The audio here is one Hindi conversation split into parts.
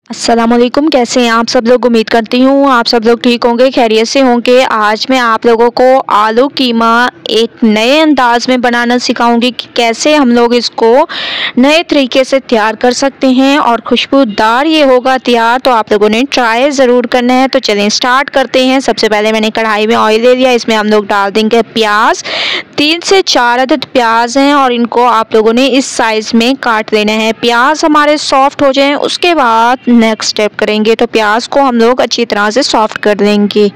अस्सलामुअलैकुम। कैसे हैं आप सब लोग। उम्मीद करती हूँ आप सब लोग ठीक होंगे, खैरियत से होंगे। आज मैं आप लोगों को आलू कीमा एक नए अंदाज में बनाना सिखाऊंगी कि कैसे हम लोग इसको नए तरीके से तैयार कर सकते हैं और खुशबूदार ये होगा तैयार। तो आप लोगों ने ट्राई ज़रूर करना है। तो चलें स्टार्ट करते हैं। सबसे पहले मैंने कढ़ाई में ऑयल ले लिया, इसमें हम लोग डाल देंगे प्याज। 3 से 4 अदद प्याज हैं और इनको आप लोगों ने इस साइज़ में काट लेना है। प्याज हमारे सॉफ्ट हो जाएं उसके बाद नेक्स्ट स्टेप करेंगे। तो प्याज को हम लोग अच्छी तरह से सॉफ्ट कर देंगे।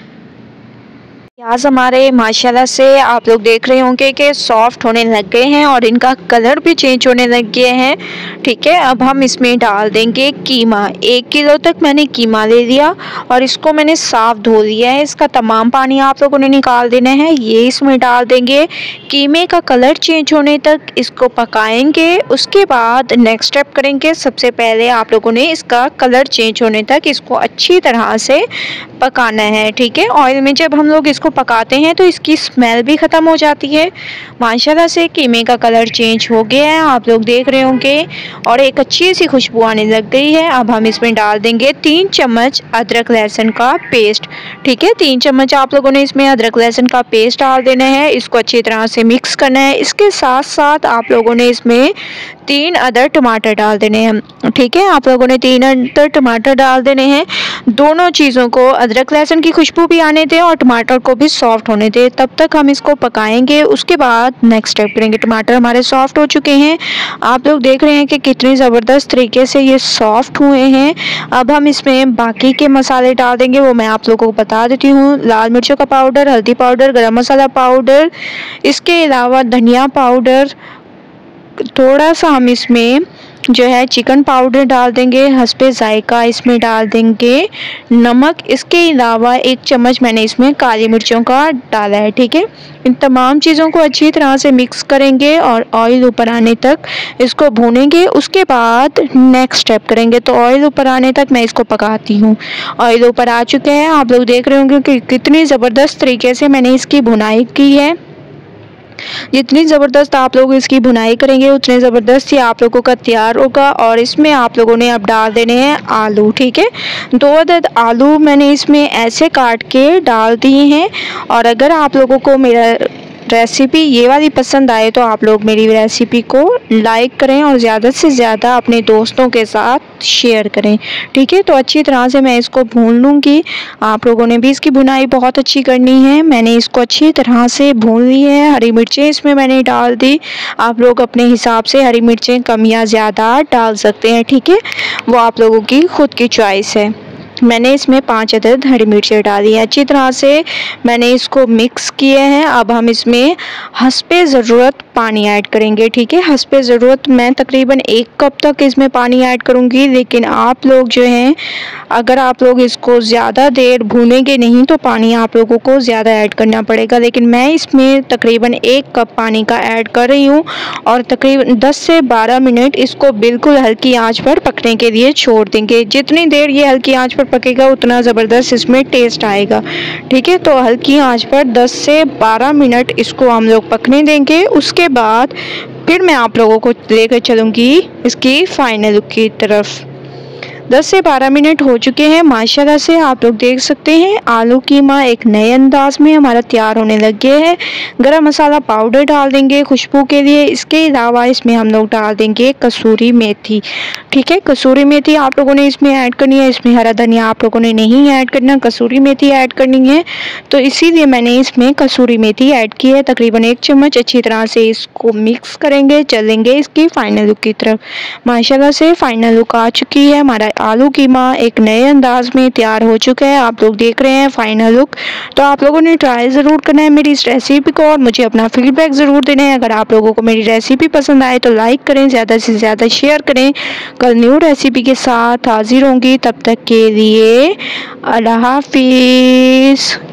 प्याज हमारे माशाल्लाह से आप लोग देख रहे होंगे कि सॉफ्ट होने लग गए हैं और इनका कलर भी चेंज होने लग गए हैं। ठीक है, अब हम इसमें डाल देंगे कीमा। 1 किलो तक मैंने कीमा ले लिया और इसको मैंने साफ़ धो लिया है। इसका तमाम पानी आप लोगों ने निकाल देना है। ये इसमें डाल देंगे। कीमे का कलर चेंज होने तक इसको पकाएंगे। उसके बाद नेक्स्ट स्टेप करेंगे। सबसे पहले आप लोगों ने इसका कलर चेंज होने तक इसको अच्छी तरह से पकाना है। ठीक है, ऑयल में जब हम लोग इसको पकाते हैं तो इसकी स्मेल भी ख़त्म हो जाती है। माशाल्लाह से कीमे का कलर चेंज हो गया है, आप लोग देख रहे होंगे, और एक अच्छी सी खुशबू आने लग गई है। अब हम इसमें डाल देंगे 3 चम्मच अदरक लहसुन का पेस्ट। ठीक है, 3 चम्मच आप लोगों ने इसमें अदरक लहसुन का पेस्ट डाल देना है। इसको अच्छी तरह से मिक्स करना है। इसके साथ साथ आप लोगों ने इसमें 3 अदर टमाटर डाल देने हैं। ठीक है, आप लोगों ने 3 अदर टमाटर डाल देने हैं। दोनों चीज़ों को, अदरक लहसुन की खुशबू भी आने दें और टमाटर को भी सॉफ्ट होने दें, तब तक हम इसको पकाएंगे। उसके बाद नेक्स्ट स्टेप करेंगे। टमाटर हमारे सॉफ्ट हो चुके हैं, आप लोग देख रहे हैं कि कितनी ज़बरदस्त तरीके से ये सॉफ्ट हुए हैं। अब हम इसमें बाकी के मसाले डाल देंगे, वो मैं आप लोगों को बता देती हूँ। लाल मिर्चों का पाउडर, हल्दी पाउडर, गरम मसाला पाउडर, इसके अलावा धनिया पाउडर, थोड़ा सा हम इसमें जो है चिकन पाउडर डाल देंगे, हस्बे जायका इसमें डाल देंगे नमक। इसके अलावा 1 चम्मच मैंने इसमें काली मिर्चों का डाला है। ठीक है, इन तमाम चीज़ों को अच्छी तरह से मिक्स करेंगे और ऑयल ऊपर आने तक इसको भूनेंगे। उसके बाद नेक्स्ट स्टेप करेंगे। तो ऑयल ऊपर आने तक मैं इसको पकाती हूँ। ऑयल ऊपर आ चुके हैं, आप लोग देख रहे होंगे कि कितनी ज़बरदस्त तरीके से मैंने इसकी भुनाई की है। जितनी ज़बरदस्त आप लोग इसकी भुनाई करेंगे उतने ज़बरदस्त ही आप लोगों का तैयार होगा। और इसमें आप लोगों ने अब डाल देने हैं आलू। ठीक है, 2 अदद आलू मैंने इसमें ऐसे काट के डाल दिए हैं। और अगर आप लोगों को मेरा रेसिपी ये वाली पसंद आए तो आप लोग मेरी रेसिपी को लाइक करें और ज़्यादा से ज़्यादा अपने दोस्तों के साथ शेयर करें। ठीक है, तो अच्छी तरह से मैं इसको भून लूँगी। आप लोगों ने भी इसकी भुनाई बहुत अच्छी करनी है। मैंने इसको अच्छी तरह से भून ली है। हरी मिर्चें इसमें मैंने डाल दी। आप लोग अपने हिसाब से हरी मिर्चें कम या ज़्यादा डाल सकते हैं। ठीक है, वो आप लोगों की ख़ुद की चॉइस है। मैंने इसमें 5 अदद हरी मिर्चें डाली हैं। अच्छी तरह से मैंने इसको मिक्स किए हैं। अब हम इसमें हस्बे ज़रूरत पानी ऐड करेंगे। ठीक है, हस्बे ज़रूरत मैं तकरीबन 1 कप तक इसमें पानी ऐड करूँगी। लेकिन आप लोग जो हैं, अगर आप लोग इसको ज़्यादा देर भूनेंगे नहीं तो पानी आप लोगों को ज़्यादा ऐड करना पड़ेगा। लेकिन मैं इसमें तकरीबन 1 कप पानी का ऐड कर रही हूँ और तकरीबन 10 से 12 मिनट इसको बिल्कुल हल्की आंच पर पकने के लिए छोड़ देंगे। जितनी देर ये हल्की आंच पर पकेगा उतना ज़बरदस्त इसमें टेस्ट आएगा। ठीक है, तो हल्की आंच पर 10 से 12 मिनट इसको हम लोग पकने देंगे। उसके बाद फिर मैं आप लोगों को लेकर चलूँगी इसकी फाइनल लुक की तरफ। 10 से 12 मिनट हो चुके हैं। माशाल्लाह से आप लोग देख सकते हैं आलू कीमा एक नए अंदाज में हमारा तैयार होने लग गया है। गरम मसाला पाउडर डाल देंगे खुशबू के लिए। इसके अलावा इसमें हम लोग डाल देंगे कसूरी मेथी। ठीक है, कसूरी मेथी आप लोगों ने इसमें ऐड करनी है। इसमें हरा धनिया आप लोगों ने नहीं ऐड करना, कसूरी मेथी ऐड करनी है। तो इसीलिए मैंने इसमें कसूरी मेथी ऐड की है, तकरीबन 1 चम्मच। अच्छी तरह से इसको मिक्स करेंगे, चलेंगे इसकी फाइनल लुक की तरफ। माशाल्लाह से फाइनल लुक आ चुकी है। हमारा आलू कीमा एक नए अंदाज में तैयार हो चुका है। आप लोग देख रहे हैं फाइनल लुक। तो आप लोगों ने ट्राई ज़रूर करना है मेरी इस रेसिपी को और मुझे अपना फीडबैक ज़रूर देना है। अगर आप लोगों को मेरी रेसिपी पसंद आए तो लाइक करें, ज़्यादा से ज़्यादा शेयर करें। कल न्यू रेसिपी के साथ हाजिर होंगी, तब तक के लिए अल्लाह हाफिज़।